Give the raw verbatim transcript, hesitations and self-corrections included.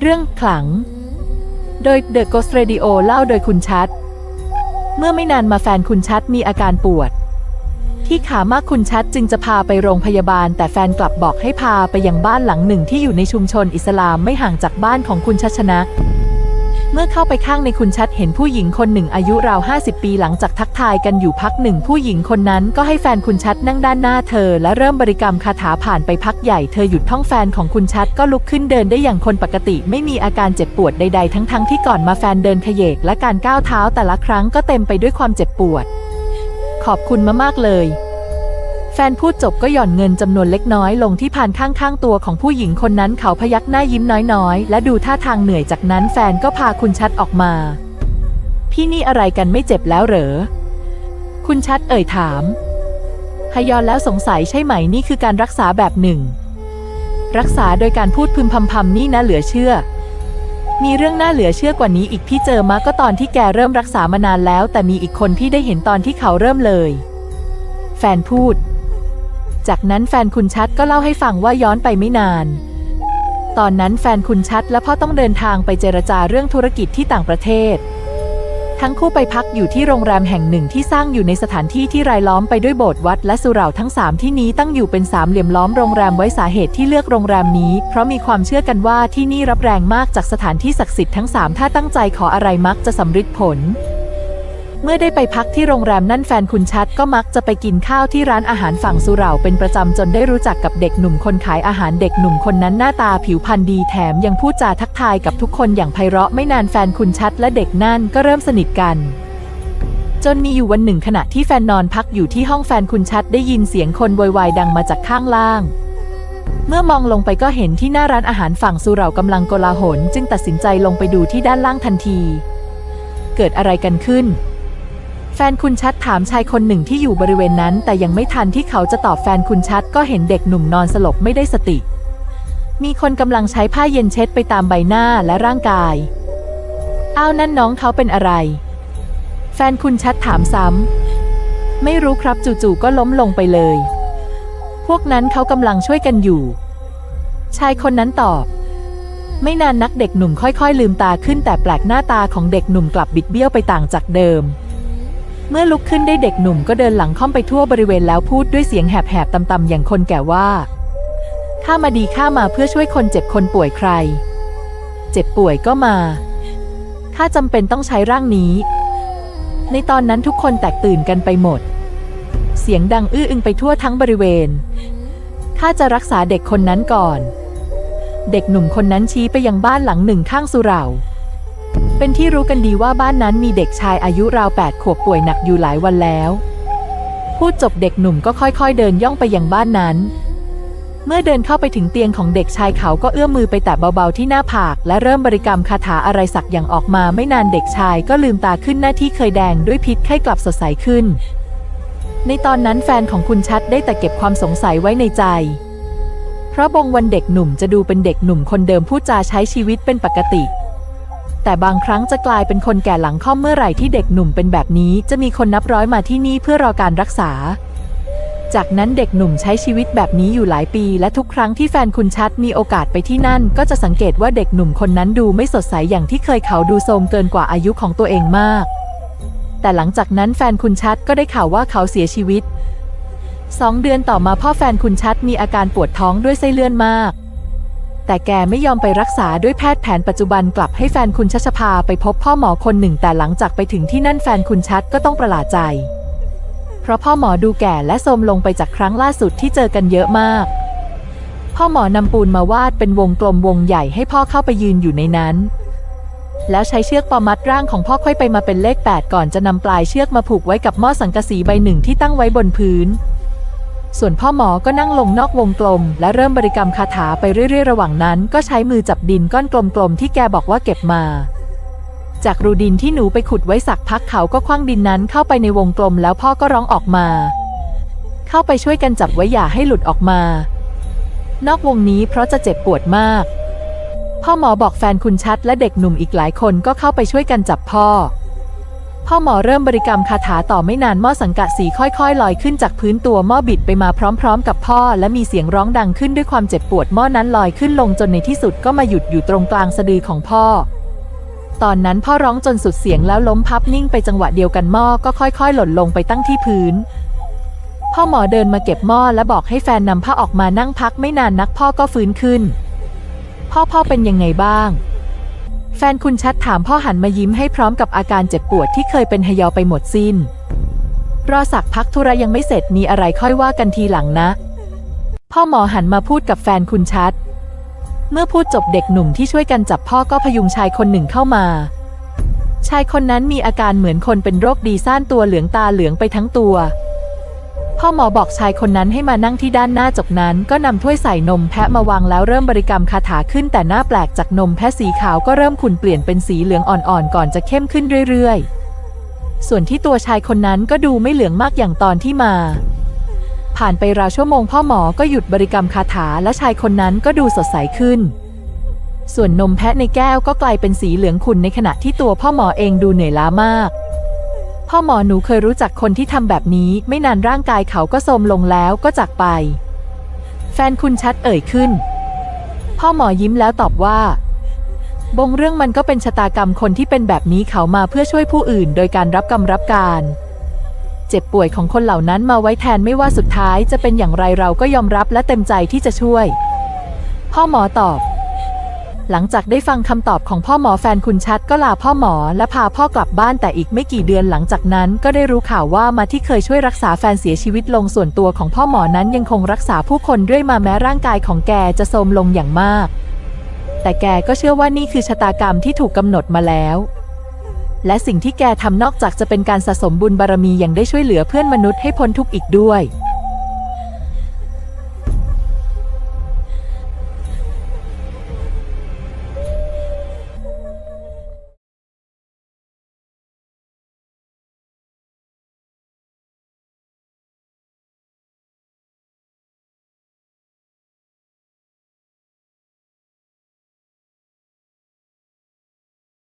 เรื่องขลังโดย The Ghost Radio เล่าโดยคุณชัดเมื่อไม่นานมาแฟนคุณชัดมีอาการปวดที่ขามากคุณชัดจึงจะพาไปโรงพยาบาลแต่แฟนกลับบอกให้พาไปยังบ้านหลังหนึ่งที่อยู่ในชุมชนอิสลามไม่ห่างจากบ้านของคุณชัดชนะเมื่อเข้าไปข้างในคุณชัดเห็นผู้หญิงคนหนึ่งอายุราวห้าสิบปีหลังจากทักทายกันอยู่พักหนึ่งผู้หญิงคนนั้นก็ให้แฟนคุณชัดนั่งด้านหน้าเธอและเริ่มบริกรรมคาถาผ่านไปพักใหญ่เธอหยุดท่องแฟนของคุณชัดก็ลุกขึ้นเดินได้อย่างคนปกติไม่มีอาการเจ็บปวดใดๆทั้งๆที่ก่อนมาแฟนเดินเขยกและการก้าวเท้าแต่ละครั้งก็เต็มไปด้วยความเจ็บปวดขอบคุณมากๆเลยแฟนพูดจบก็หย่อนเงินจำนวนเล็กน้อยลงที่ผ่านข้างๆตัวของผู้หญิงคนนั้นเขาพยักหน้ายิ้มน้อยๆและดูท่าทางเหนื่อยจากนั้นแฟนก็พาคุณชัดออกมาพี่นี่อะไรกันไม่เจ็บแล้วเหรอคุณชัดเอ่ยถามฮยอนแล้วสงสัยใช่ไหมนี่คือการรักษาแบบหนึ่งรักษาโดยการพูดพึมพำพำนี่นะเหลือเชื่อมีเรื่องน่าเหลือเชื่อกว่านี้อีกพี่เจอมาก็ตอนที่แกเริ่มรักษามานานแล้วแต่มีอีกคนพี่ได้เห็นตอนที่เขาเริ่มเลยแฟนพูดจากนั้นแฟนคุณชัดก็เล่าให้ฟังว่าย้อนไปไม่นานตอนนั้นแฟนคุณชัดและพ่อต้องเดินทางไปเจรจาเรื่องธุรกิจที่ต่างประเทศทั้งคู่ไปพักอยู่ที่โรงแรมแห่งหนึ่งที่สร้างอยู่ในสถานที่ที่รายล้อมไปด้วยโบสถ์วัดและสุเหร่าทั้งสามที่นี้ตั้งอยู่เป็นสามเหลี่ยมล้อมโรงแรมไว้สาเหตุที่เลือกโรงแรมนี้เพราะมีความเชื่อกันว่าที่นี่รับแรงมากจากสถานที่ศักดิ์สิทธิ์ทั้งสามถ้าตั้งใจขออะไรมักจะสำเร็จผลเมื่อได้ไปพักที่โรงแรมนั่นแฟนคุณชัดก็มักจะไปกินข้าวที่ร้านอาหารฝั่งสุเหร่าเป็นประจำจนได้รู้จักกับเด็กหนุ่มคนขายอาหารเด็กหนุ่มคนนั้นหน้าตาผิวพรรณดีแถมยังพูดจาทักทายกับทุกคนอย่างไพเราะไม่นานแฟนคุณชัดและเด็กนั่นก็เริ่มสนิทกันจนมีอยู่วันหนึ่งขณะที่แฟนนอนพักอยู่ที่ห้องแฟนคุณชัดได้ยินเสียงคนโวยวายดังมาจากข้างล่างเมื่อมองลงไปก็เห็นที่หน้าร้านอาหารฝั่งสุเหร่ากำลังโกลาหลจึงตัดสินใจลงไปดูที่ด้านล่างทันทีเกิดอะไรกันขึ้นแฟนคุณชัดถามชายคนหนึ่งที่อยู่บริเวณนั้นแต่ยังไม่ทันที่เขาจะตอบแฟนคุณชัดก็เห็นเด็กหนุ่มนอนสลบไม่ได้สติมีคนกำลังใช้ผ้าเย็นเช็ดไปตามใบหน้าและร่างกายอ้าวนั่นน้องเขาเป็นอะไรแฟนคุณชัดถามซ้ำไม่รู้ครับจู่ๆก็ล้มลงไปเลยพวกนั้นเขากำลังช่วยกันอยู่ชายคนนั้นตอบไม่นานนักเด็กหนุ่มค่อยๆลืมตาขึ้นแต่แปลกหน้าตาของเด็กหนุ่มกลับบิดเบี้ยวไปต่างจากเดิมเมื่อลุกขึ้นได้เด็กหนุ่มก็เดินหลังค่อมไปทั่วบริเวณแล้วพูดด้วยเสียงแหบๆต่ำๆอย่างคนแก่ว่าข้ามาดีข้ามาเพื่อช่วยคนเจ็บคนป่วยใครเจ็บป่วยก็มาข้าจำเป็นต้องใช้ร่างนี้ในตอนนั้นทุกคนแตกตื่นกันไปหมดเสียงดังอื้ออึงไปทั่วทั้งบริเวณข้าจะรักษาเด็กคนนั้นก่อนเด็กหนุ่มคนนั้นชี้ไปยังบ้านหลังหนึ่งข้างสุเหร่าเป็นที่รู้กันดีว่าบ้านนั้นมีเด็กชายอายุราวแปดขวบป่วยหนักอยู่หลายวันแล้วพูดจบเด็กหนุ่มก็ค่อยๆเดินย่องไปยังบ้านนั้นเมื่อเดินเข้าไปถึงเตียงของเด็กชายเขาก็เอื้อมมือไปแตะเบาๆที่หน้าผากและเริ่มบริกรรมคาถาอะไรสักอย่างออกมาไม่นานเด็กชายก็ลืมตาขึ้นหน้าที่เคยแดงด้วยพิษไข้กลับสดใสขึ้นในตอนนั้นแฟนของคุณชัดได้แต่เก็บความสงสัยไว้ในใจเพราะบงวันเด็กหนุ่มจะดูเป็นเด็กหนุ่มคนเดิมพูดจาใช้ชีวิตเป็นปกติแต่บางครั้งจะกลายเป็นคนแก่หลังค่อมเมื่อไหร่ที่เด็กหนุ่มเป็นแบบนี้จะมีคนนับร้อยมาที่นี่เพื่อรอการรักษาจากนั้นเด็กหนุ่มใช้ชีวิตแบบนี้อยู่หลายปีและทุกครั้งที่แฟนคุณชัดมีโอกาสไปที่นั่นก็จะสังเกตว่าเด็กหนุ่มคนนั้นดูไม่สดใสอย่างที่เคยเขาดูโทรมเกินกว่าอายุของตัวเองมากแต่หลังจากนั้นแฟนคุณชัดก็ได้ข่าวว่าเขาเสียชีวิตสองเดือนต่อมาพ่อแฟนคุณชัดมีอาการปวดท้องด้วยไส้เลื่อนมากแต่แกไม่ยอมไปรักษาด้วยแพทย์แผนปัจจุบันกลับให้แฟนคุณชัชพาไปพบพ่อหมอคนหนึ่งแต่หลังจากไปถึงที่นั่นแฟนคุณชัดก็ต้องประหลาดใจเพราะพ่อหมอดูแก่และโทรมลงไปจากครั้งล่าสุดที่เจอกันเยอะมากพ่อหมอนำปูนมาวาดเป็นวงกลมวงใหญ่ให้พ่อเข้าไปยืนอยู่ในนั้นแล้วใช้เชือกปอมัดร่างของพ่อค่อยไปมาเป็นเลขแปดก่อนจะนำปลายเชือกมาผูกไว้กับหม้อสังกะสีใบหนึ่งที่ตั้งไว้บนพื้นส่วนพ่อหมอก็นั่งลงนอกวงกลมและเริ่มบริกรรมคาถาไปเรื่อยๆระหว่างนั้นก็ใช้มือจับดินก้อนกลมๆที่แกบอกว่าเก็บมาจากรูดินที่หนูไปขุดไว้สักพักเขาก็คว้างดินนั้นเข้าไปในวงกลมแล้วพ่อก็ร้องออกมาเข้าไปช่วยกันจับไว้อย่าให้หลุดออกมานอกวงนี้เพราะจะเจ็บปวดมากพ่อหมอบอกแฟนคุณชัดและเด็กหนุ่มอีกหลายคนก็เข้าไปช่วยกันจับพ่อพ่อหมอเริ่มบริกรรมคาถาต่อไม่นานหม้อสังกะสีค่อยๆลอยขึ้นจากพื้นตัวหม้อบิดไปมาพร้อมๆกับพ่อและมีเสียงร้องดังขึ้นด้วยความเจ็บปวดหม้อนั้นลอยขึ้นลงจนในที่สุดก็มาหยุดอยู่ตรงกลางสะดือของพ่อตอนนั้นพ่อร้องจนสุดเสียงแล้วล้มพับนิ่งไปจังหวะเดียวกันหม้อก็ค่อยๆหล่นลงไปตั้งที่พื้นพ่อหมอเดินมาเก็บหม้อและบอกให้แฟนนำผ้าออกมานั่งพักไม่นานนักพ่อก็ฟื้นขึ้นพ่อพ่อเป็นยังไงบ้างแฟนคุณชัดถามพ่อหันมายิ้มให้พร้อมกับอาการเจ็บปวดที่เคยเป็นหยอไปหมดสิ้นรอสักพักธุระยังไม่เสร็จมีอะไรค่อยว่ากันทีหลังนะพ่อหมอหันมาพูดกับแฟนคุณชัดเมื่อพูดจบเด็กหนุ่มที่ช่วยกันจับพ่อก็พยุงชายคนหนึ่งเข้ามาชายคนนั้นมีอาการเหมือนคนเป็นโรคดีซ่านตัวเหลืองตาเหลืองไปทั้งตัวพ่อหมอบอกชายคนนั้นให้มานั่งที่ด้านหน้าจากนั้นก็นำถ้วยใส่นมแพะมาวางแล้วเริ่มบริกรรมคาถาขึ้นแต่หน้าแปลกจากนมแพะสีขาวก็เริ่มขุ่นเปลี่ยนเป็นสีเหลืองอ่อนๆก่อนจะเข้มขึ้นเรื่อยๆส่วนที่ตัวชายคนนั้นก็ดูไม่เหลืองมากอย่างตอนที่มาผ่านไปราวชั่วโมงพ่อหมอก็หยุดบริกรรมคาถาและชายคนนั้นก็ดูสดใสขึ้นส่วนนมแพะในแก้วก็กลายเป็นสีเหลืองขุ่นในขณะที่ตัวพ่อหมอเองดูเหนื่อยล้ามากพ่อหมอหนูเคยรู้จักคนที่ทำแบบนี้ไม่นานร่างกายเขาก็โทรมลงแล้วก็จากไปแฟนคุณชัดเอ่ยขึ้นพ่อหมอยิ้มแล้วตอบว่าบงเรื่องมันก็เป็นชะตากรรมคนที่เป็นแบบนี้เขามาเพื่อช่วยผู้อื่นโดยการรับกรรมรับการเจ็บป่วยของคนเหล่านั้นมาไว้แทนไม่ว่าสุดท้ายจะเป็นอย่างไรเราก็ยอมรับและเต็มใจที่จะช่วยพ่อหมอตอบหลังจากได้ฟังคำตอบของพ่อหมอแฟนคุณชัดก็ลาพ่อหมอและพาพ่อกลับบ้านแต่อีกไม่กี่เดือนหลังจากนั้นก็ได้รู้ข่าวว่ามาที่เคยช่วยรักษาแฟนเสียชีวิตลงส่วนตัวของพ่อหมอนั้นยังคงรักษาผู้คนด้วยมาแม้ร่างกายของแกจะโทรมลงอย่างมากแต่แกก็เชื่อว่านี่คือชะตากรรมที่ถูกกำหนดมาแล้วและสิ่งที่แกทำนอกจากจะเป็นการสะสมบุญบารมียังได้ช่วยเหลือเพื่อนมนุษย์ให้พ้นทุกข์อีกด้วย